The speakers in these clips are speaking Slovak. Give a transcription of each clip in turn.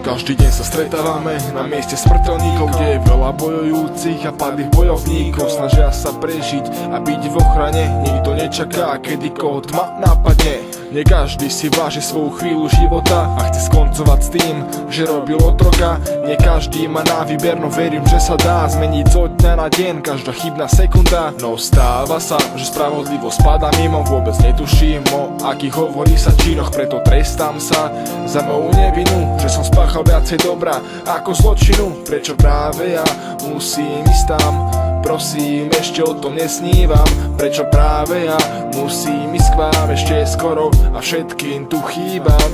Každý deň sa stretávame na mieste smrteľníkov, kde je veľa bojujúcich a padlých bojovníkov. Snažia sa prežiť a byť v ochrane, nikto nečaká, kedy koho tma napadne. Nie každý si váži svoju chvíľu života a chce skoncovať s tým, že robil otroka. Nie každý má na výber, no verím, že sa dá zmeniť zo dňa na deň každá chybná sekunda. No stáva sa, že spravodlivosť padá mimo, vôbec netuším o akých hovorí sa činoch, preto trestám sa za moju nevinu, že som spáchal viacej dobra ako zločinu. Prečo práve ja musím ísť tam? Prosím, ešte o tom nesnívam. Prečo práve ja musím ísť k vám? Ešte je skoro a všetkým tu chýbam.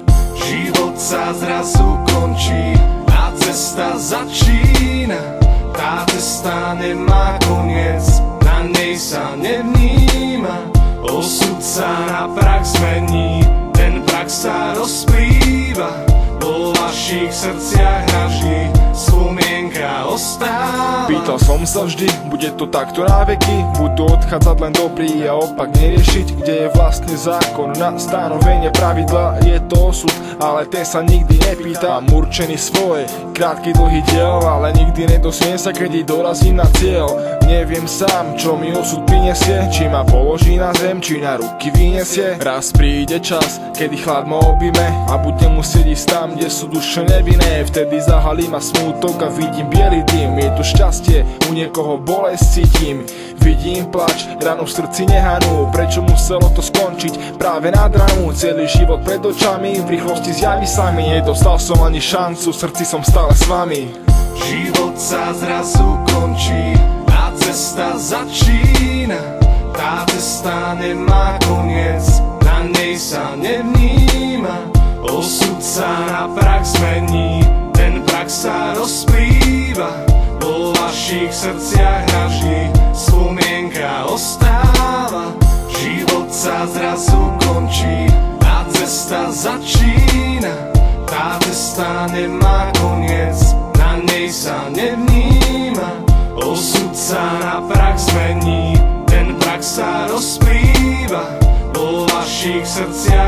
Život sa zrazu končí a cesta začína. Tá cesta nemá koniec, na nej sa nevníma. Osud sa na prach zmení, ten prach sa rozplýva. Po vašich srdciach navždy spomienka ostáva. Pýtal som sa vždy, bude to takto na veky? Budú odchádzať len dobrí a opak neriešiť? Kde je vlastne zákon na stanovenie pravidla? Je to osud, ale ten sa nikdy nepýta. Mám určený svoj, krátky dlhý diel, ale nikdy nedosviem sa, keď dorazím na cieľ. Neviem sám, čo mi osud prinesie, či ma položí na zem, či na ruky vyniesie. Raz príde čas, kedy chlad ma objíme a budem musieť ísť tam, kde sú duše nevinné. Vtedy zahalí ma smútok a vidím biely dym. Je tu šťastie, u niekoho bolesť cítim. Vidím plač, ranu v srdci nehanú. Prečo muselo to skončiť práve nad ranou? Celý život pred očami v rýchlosti zjaví sa mi. Nedostal som ani šancu, v srdci som stále s vami. Život sa zrazu končí a cesta začína. Tá cesta nemá koniec, na nej sa nevníma. Osud sa na prach zmení, ten prach sa rozplýva. Po vašich srdciach navždy spomienka ostáva. Život sa zrazu končí a cesta začína. Tá cesta nemá koniec, na nej sa nevníma. Osud sa na prach zmení, ten prach sa rozplýva. Po vašich srdciach